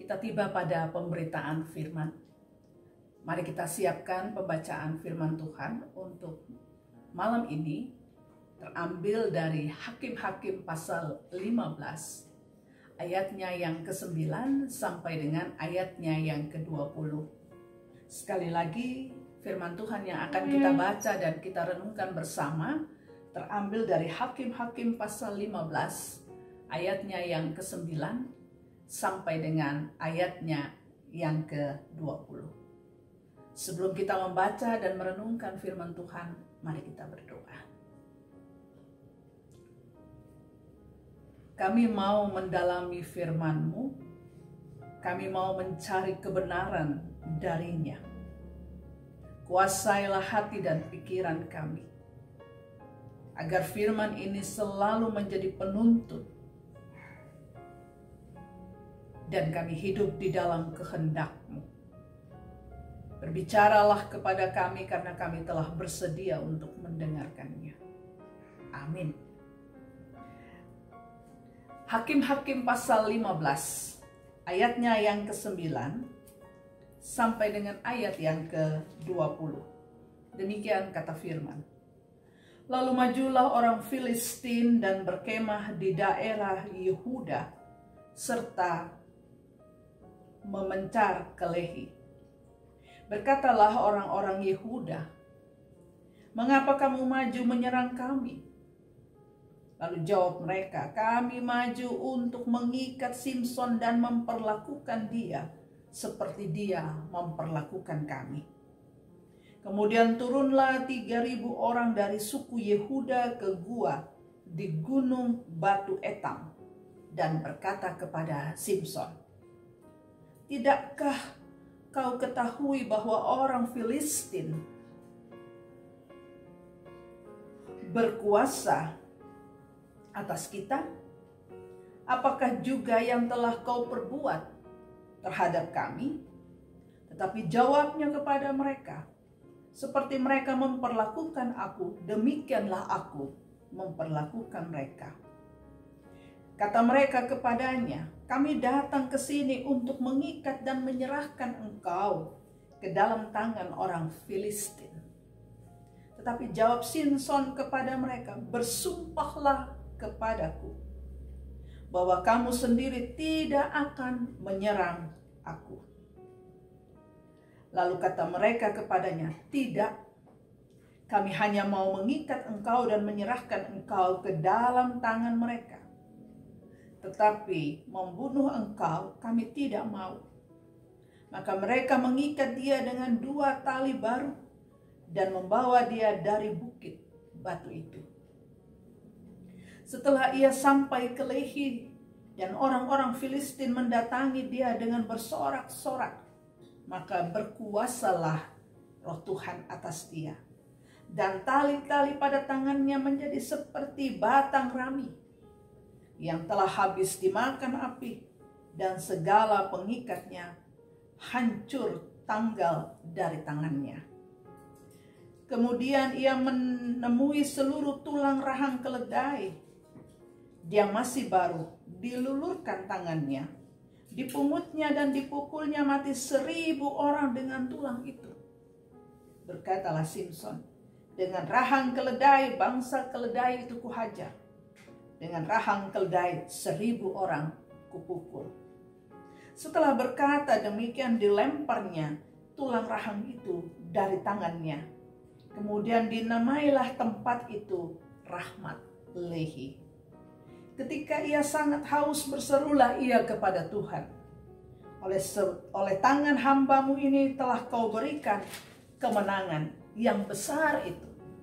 Kita tiba pada pemberitaan firman. Mari kita siapkan pembacaan firman Tuhan untuk malam ini, terambil dari Hakim-Hakim pasal 15, ayatnya yang ke-9 sampai dengan ayatnya yang ke-20. Sekali lagi, firman Tuhan yang akan kita baca dan kita renungkan bersama terambil dari Hakim-Hakim pasal 15, ayatnya yang ke-9 sampai dengan ayatnya yang ke-20. Sebelum kita membaca dan merenungkan firman Tuhan, mari kita berdoa. Kami mau mendalami firman-Mu, kami mau mencari kebenaran darinya. Kuasailah hati dan pikiran kami, agar firman ini selalu menjadi penuntut, dan kami hidup di dalam kehendak-Mu. Berbicaralah kepada kami karena kami telah bersedia untuk mendengarkannya. Amin. Hakim-Hakim pasal 15, ayatnya yang ke-9 sampai dengan ayat yang ke-20. Demikian kata firman. Lalu majulah orang Filistin dan berkemah di daerah Yehuda serta memencar ke Lehi. Berkatalah orang-orang Yehuda, "Mengapa kamu maju menyerang kami?" Lalu jawab mereka, "Kami maju untuk mengikat Simson dan memperlakukan dia seperti dia memperlakukan kami." Kemudian turunlah 3.000 orang dari suku Yehuda ke gua di gunung Batu Etam dan berkata kepada Simson, "Tidakkah kau ketahui bahwa orang Filistin berkuasa atas kita? Apakah juga yang telah kau perbuat terhadap kami?" Tetapi jawabnya kepada mereka, "Seperti mereka memperlakukan aku, demikianlah aku memperlakukan mereka." Kata mereka kepadanya, "Kami datang ke sini untuk mengikat dan menyerahkan engkau ke dalam tangan orang Filistin." Tetapi jawab Simson kepada mereka, "Bersumpahlah kepadaku bahwa kamu sendiri tidak akan menyerang aku." Lalu kata mereka kepadanya, "Tidak, kami hanya mau mengikat engkau dan menyerahkan engkau ke dalam tangan mereka. Tetapi membunuh engkau kami tidak mau." Maka mereka mengikat dia dengan 2 tali baru dan membawa dia dari bukit batu itu. Setelah ia sampai ke Lehi dan orang-orang Filistin mendatangi dia dengan bersorak-sorak, maka berkuasalah Roh Tuhan atas dia. Dan tali-tali pada tangannya menjadi seperti batang rami yang telah habis dimakan api, dan segala pengikatnya hancur tanggal dari tangannya. Kemudian ia menemui seluruh tulang rahang keledai yang masih baru, dilulurkan tangannya, dipungutnya dan dipukulnya mati 1.000 orang dengan tulang itu. Berkatalah Simson, "Dengan rahang keledai bangsa keledai itu kuhajar, dengan rahang keledai 1.000 orang kupukul." Setelah berkata demikian, dilemparnya tulang rahang itu dari tangannya. Kemudian dinamailah tempat itu Rahmat Lehi. Ketika ia sangat haus, berserulah ia kepada Tuhan, oleh tangan hamba-Mu ini telah kau berikan kemenangan yang besar itu.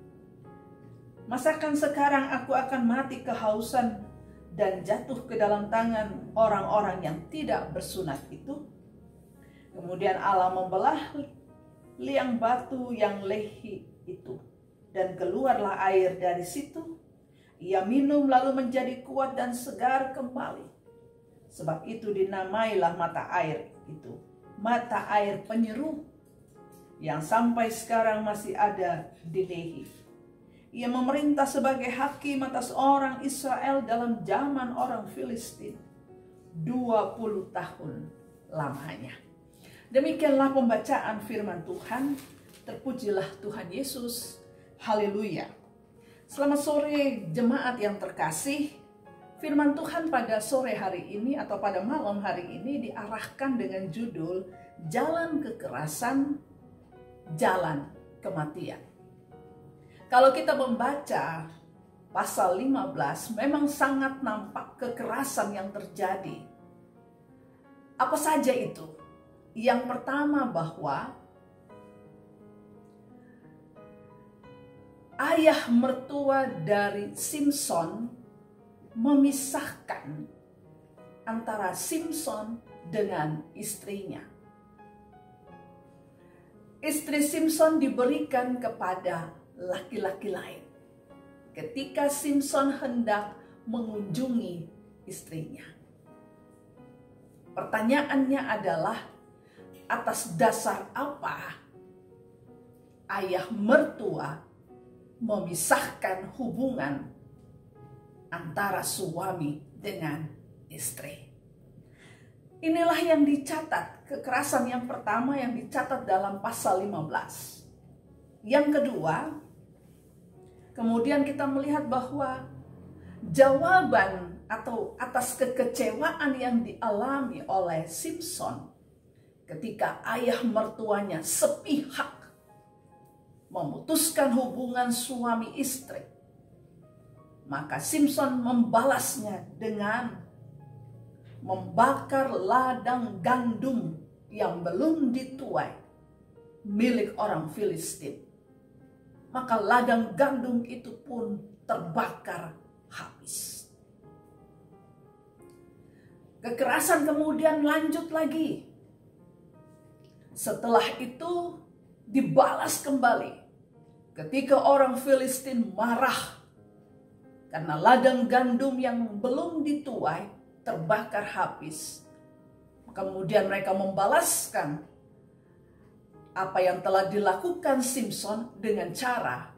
Masakan sekarang aku akan mati kehausan dan jatuh ke dalam tangan orang-orang yang tidak bersunat itu?" Kemudian Allah membelah liang batu yang Lehi itu, dan keluarlah air dari situ. Ia minum lalu menjadi kuat dan segar kembali. Sebab itu dinamailah mata air itu mata air penyeru, yang sampai sekarang masih ada di Lehi. Ia memerintah sebagai hakim atas orang Israel dalam zaman orang Filistin 20 tahun lamanya. Demikianlah pembacaan firman Tuhan. Terpujilah Tuhan Yesus. Haleluya. Selamat sore jemaat yang terkasih. Firman Tuhan pada sore hari ini atau pada malam hari ini diarahkan dengan judul Jalan Kekerasan, Jalan Kematian. Kalau kita membaca pasal 15, memang sangat nampak kekerasan yang terjadi. Apa saja itu? Yang pertama bahwa ayah mertua dari Simson memisahkan antara Simson dengan istrinya. Istri Simson diberikan kepada laki-laki lain ketika Simson hendak mengunjungi istrinya. Pertanyaannya adalah, atas dasar apa ayah mertua memisahkan hubungan antara suami dengan istri? Inilah yang dicatat, kekerasan yang pertama yang dicatat dalam pasal 15. Yang kedua, kemudian kita melihat bahwa jawaban atau atas kekecewaan yang dialami oleh Simson ketika ayah mertuanya sepihak memutuskan hubungan suami istri, maka Simson membalasnya dengan membakar ladang gandum yang belum dituai milik orang Filistin. Maka ladang gandum itu pun terbakar habis. Kekerasan kemudian lanjut lagi. Setelah itu dibalas kembali ketika orang Filistin marah karena ladang gandum yang belum dituai terbakar habis. Kemudian mereka membalaskan apa yang telah dilakukan Simson dengan cara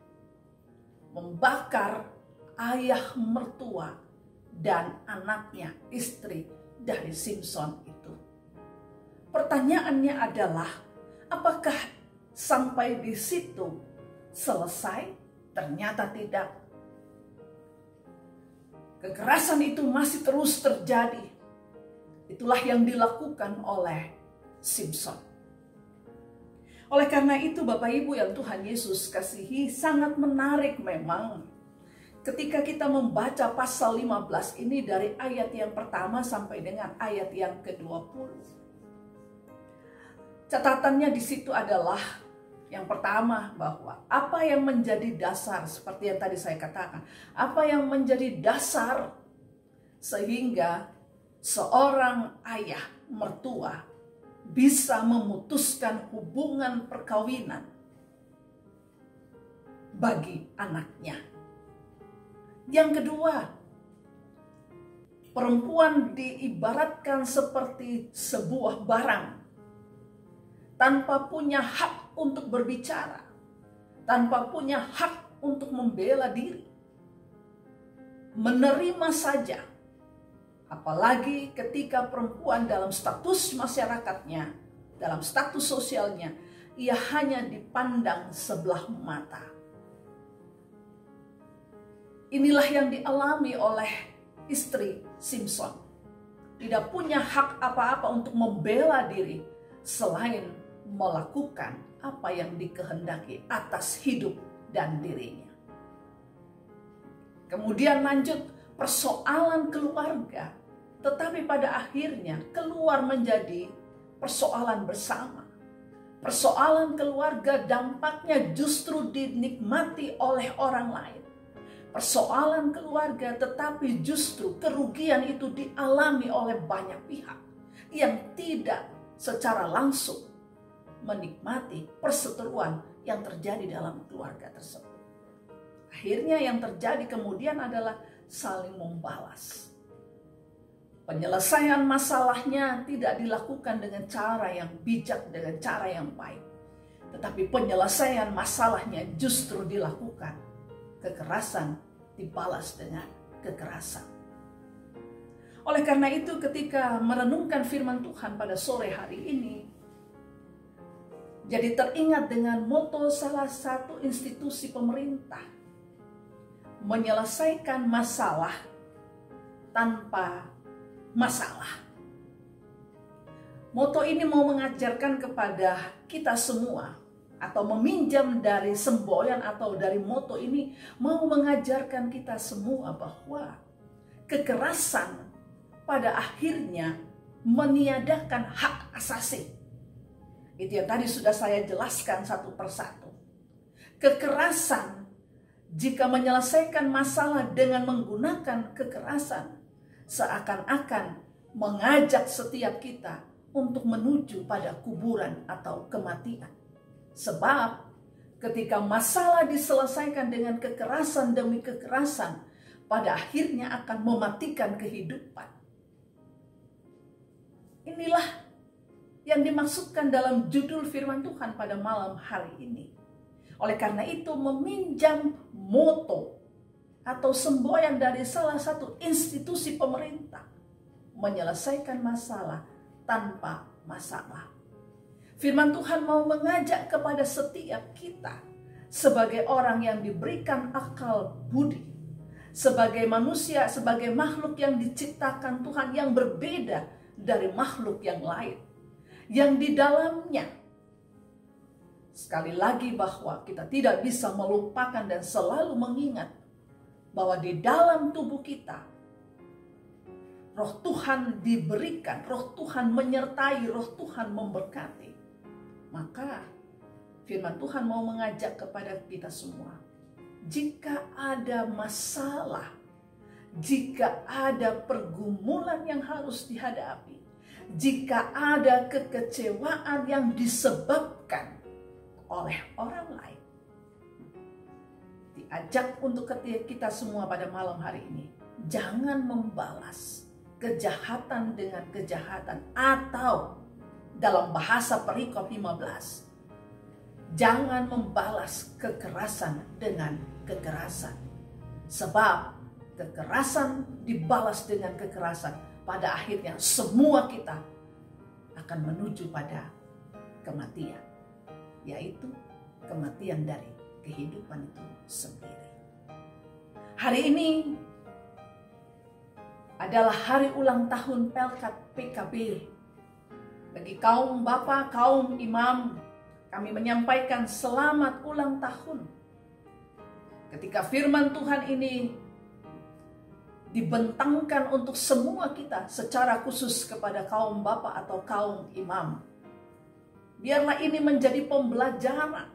membakar ayah mertua dan anaknya, istri dari Simson itu. Pertanyaannya adalah, apakah sampai di situ selesai? Ternyata tidak. Kekerasan itu masih terus terjadi. Itulah yang dilakukan oleh Simson. Oleh karena itu, Bapak Ibu yang Tuhan Yesus kasihi, sangat menarik memang ketika kita membaca pasal 15 ini dari ayat yang pertama sampai dengan ayat yang ke-20. Catatannya di situ adalah yang pertama, bahwa apa yang menjadi dasar, seperti yang tadi saya katakan, apa yang menjadi dasar sehingga seorang ayah mertua bisa memutuskan hubungan perkawinan bagi anaknya. Yang kedua, perempuan diibaratkan seperti sebuah barang tanpa punya hak untuk berbicara, tanpa punya hak untuk membela diri, menerima saja. Apalagi ketika perempuan dalam status masyarakatnya, dalam status sosialnya, ia hanya dipandang sebelah mata. Inilah yang dialami oleh istri Simson. Tidak punya hak apa-apa untuk membela diri selain melakukan apa yang dikehendaki atas hidup dan dirinya. Kemudian lanjut, persoalan keluarga, tetapi pada akhirnya keluar menjadi persoalan bersama. Persoalan keluarga dampaknya justru dinikmati oleh orang lain. Persoalan keluarga tetapi justru kerugian itu dialami oleh banyak pihak yang tidak secara langsung menikmati perseteruan yang terjadi dalam keluarga tersebut. Akhirnya yang terjadi kemudian adalah saling membalas. Penyelesaian masalahnya tidak dilakukan dengan cara yang bijak, dengan cara yang baik. Tetapi penyelesaian masalahnya justru dilakukan. Kekerasan dibalas dengan kekerasan. Oleh karena itu, ketika merenungkan firman Tuhan pada sore hari ini, jadi teringat dengan moto salah satu institusi pemerintah, menyelesaikan masalah tanpa masalah. Moto ini mau mengajarkan kepada kita semua, atau meminjam dari semboyan atau dari moto ini, mau mengajarkan kita semua bahwa kekerasan pada akhirnya meniadakan hak asasi. Itu yang tadi sudah saya jelaskan satu persatu. Kekerasan, jika menyelesaikan masalah dengan menggunakan kekerasan, seakan-akan mengajak setiap kita untuk menuju pada kuburan atau kematian. Sebab ketika masalah diselesaikan dengan kekerasan demi kekerasan, pada akhirnya akan mematikan kehidupan. Inilah yang dimaksudkan dalam judul firman Tuhan pada malam hari ini. Oleh karena itu, meminjam moto atau semboyan dari salah satu institusi pemerintah, menyelesaikan masalah tanpa masalah. Firman Tuhan mau mengajak kepada setiap kita sebagai orang yang diberikan akal budi, sebagai manusia, sebagai makhluk yang diciptakan Tuhan yang berbeda dari makhluk yang lain, yang di dalamnya, sekali lagi, bahwa kita tidak bisa melupakan dan selalu mengingat bahwa di dalam tubuh kita Roh Tuhan diberikan, Roh Tuhan menyertai, Roh Tuhan memberkati. Maka firman Tuhan mau mengajak kepada kita semua, jika ada masalah, jika ada pergumulan yang harus dihadapi, jika ada kekecewaan yang disebabkan oleh orang lain, diajak untuk kita semua pada malam hari ini, jangan membalas kejahatan dengan kejahatan, atau dalam bahasa perikop 15, jangan membalas kekerasan dengan kekerasan. Sebab kekerasan dibalas dengan kekerasan, pada akhirnya semua kita akan menuju pada kematian, yaitu kematian dari kehidupan itu sendiri. Hari ini adalah hari ulang tahun Pelkat PKB. Bagi kaum bapak, kaum imam, kami menyampaikan selamat ulang tahun. Ketika firman Tuhan ini dibentangkan untuk semua kita, secara khusus kepada kaum bapak atau kaum imam, biarlah ini menjadi pembelajaran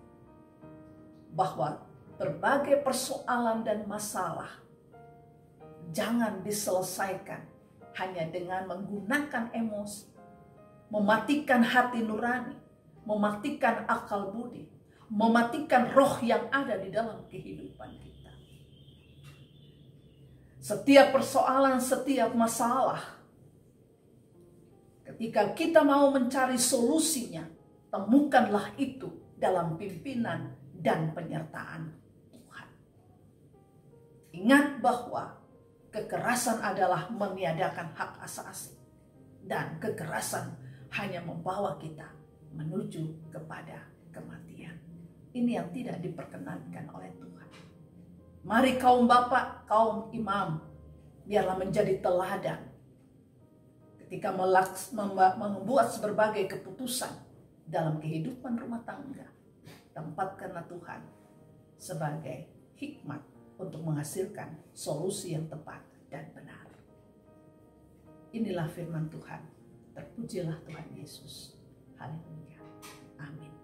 bahwa berbagai persoalan dan masalah jangan diselesaikan hanya dengan menggunakan emosi, mematikan hati nurani, mematikan akal budi, mematikan roh yang ada di dalam kehidupan kita. Setiap persoalan, setiap masalah, ketika kita mau mencari solusinya, temukanlah itu dalam pimpinan dan penyertaan Tuhan. Ingat bahwa kekerasan adalah meniadakan hak asasi, dan kekerasan hanya membawa kita menuju kepada kematian. Ini yang tidak diperkenankan oleh Tuhan. Mari kaum bapak, kaum imam, biarlah menjadi teladan ketika membuat berbagai keputusan dalam kehidupan rumah tangga. Tempatkanlah Tuhan sebagai hikmat untuk menghasilkan solusi yang tepat dan benar. Inilah firman Tuhan. Terpujilah Tuhan Yesus. Haleluya. Amin.